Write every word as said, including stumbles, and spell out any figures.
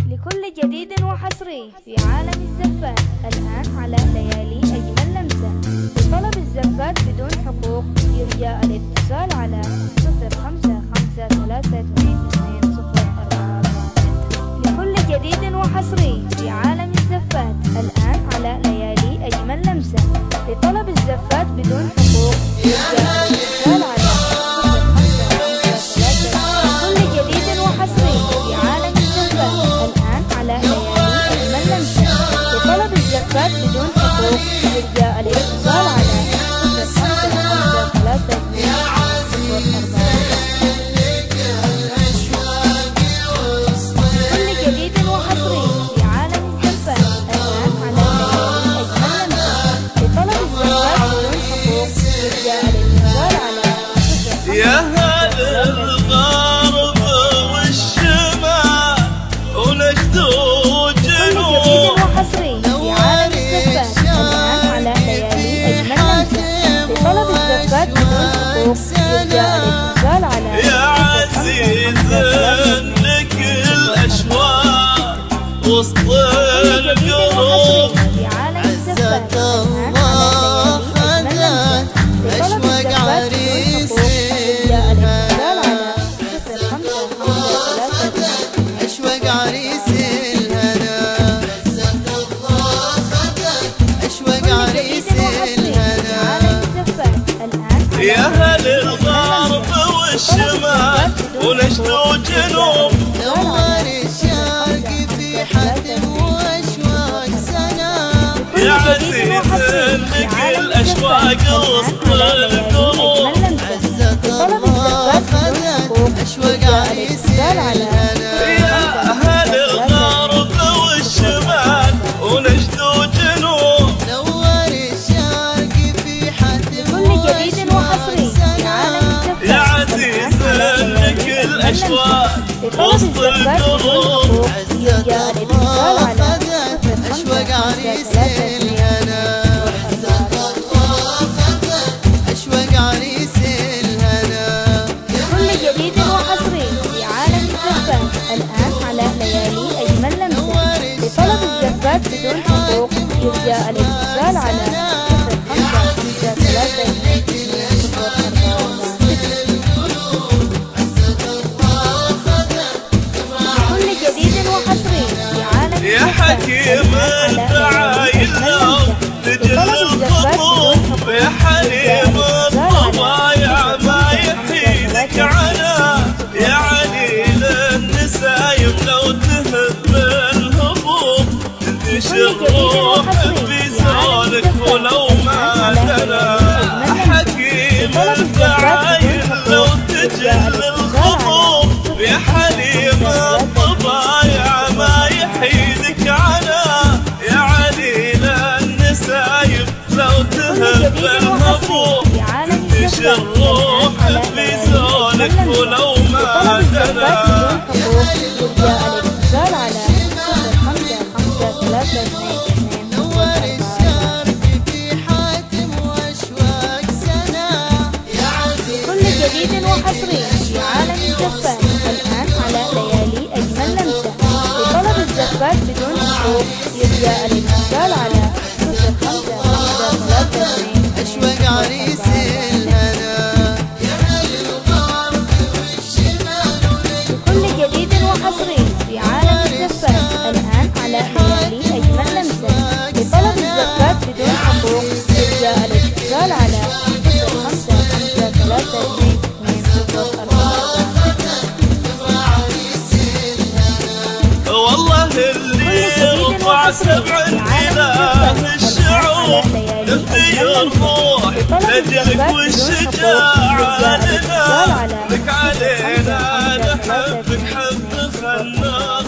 لكل جديد وحصري في عالم الزفات الآن على ليالي أجمل لمسة. لطلب الزفات بدون حقوق يرجى الاتصال على صفر خمسة خمسة ثلاثة اثنين اثنين صفر أربعة ستة. لكل جديد وحصري في عالم الزفات الآن على ليالي أجمل لمسة. لطلب الزفات بدون حقوق يرجى الاتصال على زفات بدون حقوق يرجى الاتصال على صفر خمسة ثلاثة اثنين صفر أربعة. كل جديد وحصري في عالم الزفات الآن على ليالي أجمل لمسة. لطلب الزفات بدون حقوق يرجى الاتصال على صفر يا هل الغرب والشمال ونكتو جنوب. كل جديد وحصري في عالم الزفات الآن على ليالي أجمل لمسة. لطلب الزفات بدون حقوق يرجى الاتصال على يا عزيز لك الأشواق وسط القلوب. في عالم الزفات الآن على ليالي أجمل لمسة. لطلب الزفات بدون حقوق يرجى الاتصال على صفر خمسة خمسة ثلاثة أشواق عريس الهنا أشواق عريس الهنا. يا هل الغرب والشمال ونشدو جنوب. نور الشرق في حتم وأشواق سنا. يا عزيز لك الأشواق وسط القلوب. عزة الله خذت أشواق عريس الهنا. يا هل الغرب والشمال ونشدو جنوب. نور الشرق في حتم كل جديد وحصري في عالم الزفات. يا عزيز لك الأشواق وسط القلوب. عزة الله خذت أشواق عريس الهنا. عزة الله خذت أشواق عريس الهنا. كل جديد وحصري في عالم الزفات الآن على ليالي أجمل لمسة. لطلب الزفات بدون حقوق يرجى الاتصال على صفر خمسة خمسة ثلاثة اثنين صفر أربعة ستة. كل جديد وحصري في عالم يا حكيم الفعايل لو تجل الخطوب. يا حريم الضبايع ما يحيلك عنا. يا عليل النسايم لو تهب الهبوب. تنتشر روح في زولك ولو ما لنا. حكيم الفعايل لو تجل الخطوب. يا حريم الضبايع ما يحيلك عنا. يا عليل النسايم لو تهب الهبوب. تنتشر روح في زولك ولو ما دنا. يرجى الاتصال على صفر خمسة خمسة ثلاثة اثنين اثنين نور الشرق في حاتم وأشواق سنا. يا عزيز كل جديد وحصري في عالم الزفات الآن على ليالي أجمل لمسة. لطلب الزفات بدون حقوق يرجى الاتصال على صفر خمسة خمسة ثلاثة اثنين أشواق عريس الهنا. يا هل الغرب والشمال كل جديد وحصري في عالم الزفات الآن على ليالي أجمل لمسة. لطلب الزفات بدون حقوق يرجى الاتصال على صفر خمسة خمسة ثلاثة اثنين اثنين صفر أربعة. والله اللي رفع سبع إله الشعوب. نبدي الروح لجلك والشجاعة لنا. لك علينا نحبك حب خلنا.